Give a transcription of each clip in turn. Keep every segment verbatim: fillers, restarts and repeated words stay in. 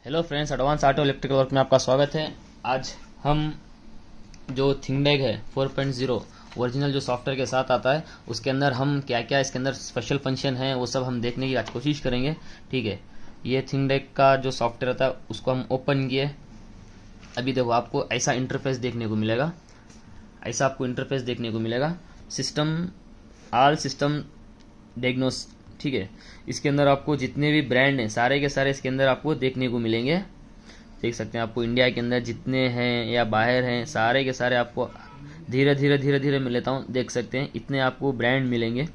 Hello friends, advance auto electrical work में आपका स्वागत है। आज हम जो थिंगडेग है फोर पॉइंट ज़ीरो ओरिजिनल जो सॉफ्टवेयर के साथ आता है उसके अंदर हम क्या क्या इसके अंदर स्पेशल फंक्शन है वो सब हम देखने की आज कोशिश करेंगे। ठीक है, ये थिंगडेग का जो सॉफ्टवेयर आता है उसको हम ओपन किए। अभी देखो आपको ऐसा इंटरफेस देखने को मिलेगा, ऐसा आपको इंटरफेस देखने को मिलेगा। सिस्टम ऑल सिस्टम डायग्नोस, ठीक है। इसके अंदर आपको जितने भी ब्रांड हैं सारे के सारे इसके अंदर आपको देखने को मिलेंगे। देख सकते हैं आपको इंडिया के अंदर जितने हैं या बाहर हैं सारे के सारे आपको धीरे धीरे धीरे धीरे मिल लेता हूँ। देख सकते हैं इतने आपको ब्रांड मिलेंगे।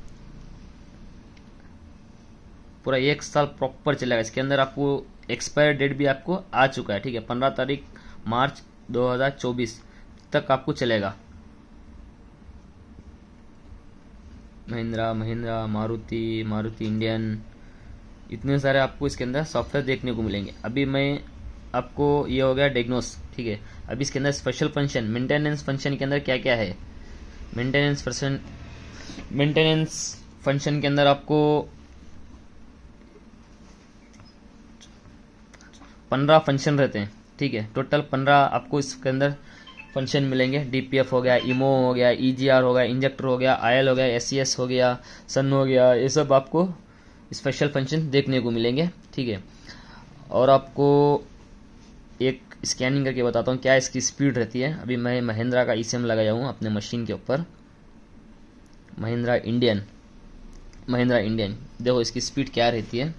पूरा एक साल प्रॉपर चलेगा। इसके अंदर आपको एक्सपायर डेट भी आपको आ चुका है, ठीक है। पंद्रह तारीख मार्च दो हजार चौबीस तक आपको चलेगा। महिंद्रा महिंद्रा मारुति मारुति इंडियन, इतने सारे आपको इसके अंदर सॉफ्टवेयर देखने को मिलेंगे। अभी मैं आपको ये हो गया डायग्नोस, ठीक है। अभी इसके अंदर स्पेशल फंक्शन मेंटेनेंस फंक्शन के अंदर क्या क्या है। मेंटेनेंस फंक्शन मेंटेनेंस फंक्शन के अंदर आपको पंद्रह फंक्शन रहते हैं, ठीक है। टोटल पंद्रह आपको इसके अंदर फंक्शन मिलेंगे। डीपीएफ हो गया, इमो हो गया, ईजीआर हो गया, इंजेक्टर हो गया, आयल हो गया, एससीएस हो गया, सन हो गया, ये सब आपको स्पेशल फंक्शन देखने को मिलेंगे, ठीक है। और आपको एक स्कैनिंग करके बताता हूँ क्या इसकी स्पीड रहती है। अभी मैं महिंद्रा का ईसीएम लगाया हूँ अपने मशीन के ऊपर, महिंद्रा इंडियन महिंद्रा इंडियन देखो इसकी स्पीड क्या रहती है।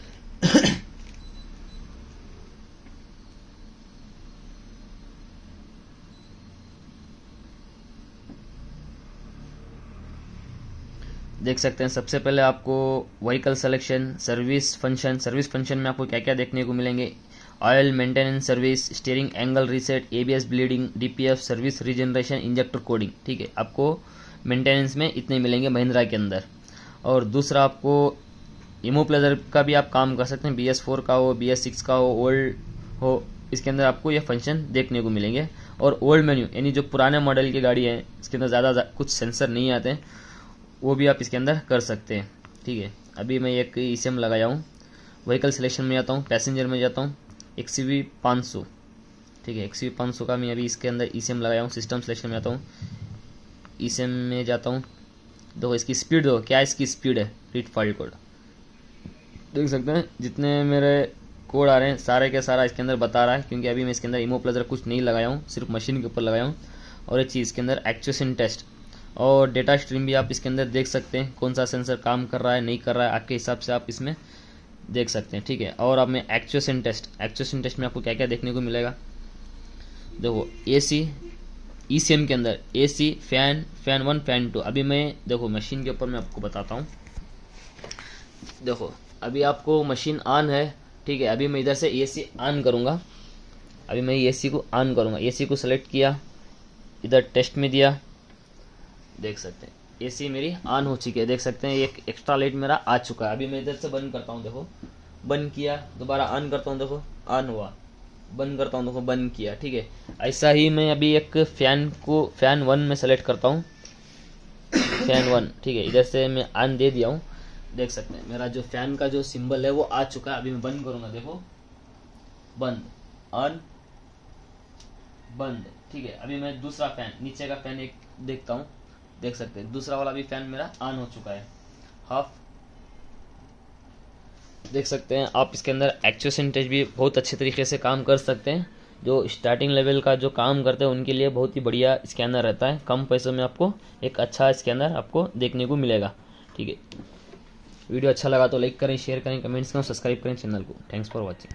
देख सकते हैं सबसे पहले आपको vehicle selection, service function, service function में आपको क्या क्या देखने को मिलेंगे। Oil maintenance service, steering angle reset, ABS bleeding, DPF service regeneration, injector coding, ठीक है। आपको मेंटेनेंस में इतने मिलेंगे महिंद्रा के अंदर। और दूसरा आपको इमो प्लेजर का भी आप काम कर सकते हैं, बी एस फोर का हो, बी एस सिक्स का हो, ओल्ड हो, इसके अंदर आपको ये फंक्शन देखने को मिलेंगे। और ओल्ड मेन्यू यानी जो पुराने मॉडल की गाड़ी है इसके अंदर ज़्यादा कुछ सेंसर नहीं आते हैं, वो भी आप इसके अंदर कर सकते हैं, ठीक है। अभी मैं एक ईसीएम लगाया हूँ। व्हीकल सिलेक्शन में जाता हूँ, पैसेंजर में जाता हूँ, एक्सयूवी पाँच सौ, ठीक है। एक्सयूवी पाँच सौ का मैं अभी इसके अंदर ईसीएम लगाया हूँ। सिस्टम सिलेक्शन में जाता हूँ, ईसीएम में जाता हूँ। देखो इसकी स्पीड, देखो क्या इसकी स्पीड है। रीड फाइल कोड देख सकते हैं, जितने मेरे कोड आ रहे हैं सारे के सारा इसके अंदर बता रहा है, क्योंकि अभी मैं इसके अंदर इमो प्लेजर कुछ नहीं लगाया हूँ, सिर्फ मशीन के ऊपर लगाया हूँ। और एक चीज़ इसके अंदर एक्चुएशन टेस्ट और डेटा स्ट्रीम भी आप इसके अंदर देख सकते हैं, कौन सा सेंसर काम कर रहा है नहीं कर रहा है, आपके हिसाब से आप इसमें देख सकते हैं, ठीक है। और अब मैं एक्चुएशन टेस्ट एक्चुएशन टेस्ट में आपको क्या क्या देखने को मिलेगा। देखो एसी ईसीएम के अंदर AC, fan, fan one, fan two. अभी मैं देखो मशीन के ऊपर मैं आपको बताता हूँ। देखो अभी आपको मशीन ऑन है, ठीक है। अभी मैं इधर से एसी ऑन करूँगा। अभी मैं एसी को ऑन करूँगा, एसी को सेलेक्ट किया, इधर टेस्ट में दिया, देख सकते हैं एसी मेरी ऑन हो चुकी है। देख सकते हैं एक एक्स्ट्रा लाइट मेरा आ चुका है। अभी मैं इधर से बंद करता हूँ, देखो बंद किया, दोबारा ऑन करता हूँ, देखो ऑन हुआ, बंद करता हूँ, देखो बंद किया, ठीक है। ऐसा ही मैं अभी एक फैन को फैन वन में सेलेक्ट करता हूँ, फैन वन, ठीक है। इधर से मैं ऑन दे दिया हूँ। देख सकते हैं मेरा जो फैन का जो सिंबल है वो आ चुका है। अभी मैं बंद करूंगा, देखो बंद, ऑन, बंद, ठीक है। अभी मैं दूसरा फैन, नीचे का फैन एक देखता हूँ, देख सकते हैं दूसरा वाला भी फैन मेरा ऑन हो चुका है, हाफ। देख सकते हैं आप इसके अंदर एक्चुएशन टेस्ट भी बहुत अच्छे तरीके से काम कर सकते हैं। जो स्टार्टिंग लेवल का जो काम करते हैं उनके लिए बहुत ही बढ़िया स्कैनर रहता है। कम पैसों में आपको एक अच्छा स्कैनर आपको देखने को मिलेगा, ठीक है। वीडियो अच्छा लगा तो लाइक करें, शेयर करें, कमेंट्स करें, सब्सक्राइब करें चैनल को। Thanks for watching.